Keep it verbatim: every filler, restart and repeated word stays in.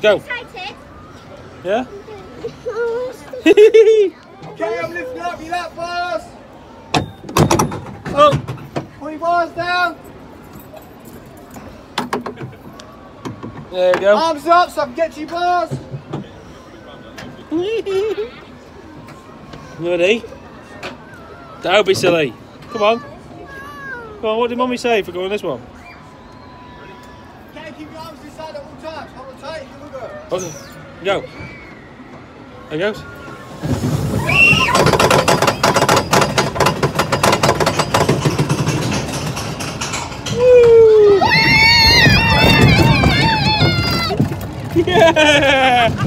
go. Excited? Yeah? Okay, I'm lifting up your lap bars. Oh. Pull your bars down. There you go. Arms up so I can get to your bars. Ready? Don't be silly. Come on. Come on, what did Mummy say for going this one? Okay, keep your arms inside at all times. Hold on tight, here we go. Okay. Go. There goes. Woo! Yeah!